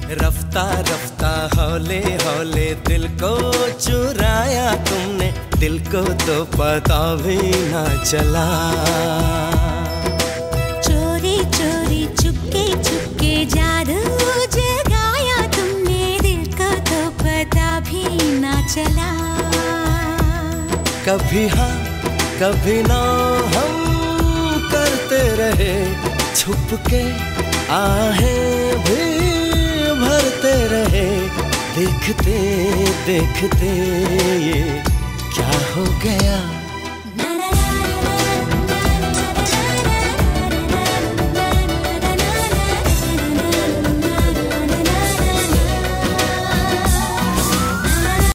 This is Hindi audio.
रफ्ता रफ्ता हौले हौले दिल को चुराया तुमने, दिल को तो पता भी ना चला। चोरी चोरी चुपके चुपके जादू जगाया तुमने, दिल को तो पता भी ना चला। कभी हाँ कभी ना हम करते रहे छुप के, आहें भी भरते रहे, देखते देखते ये क्या हो गया।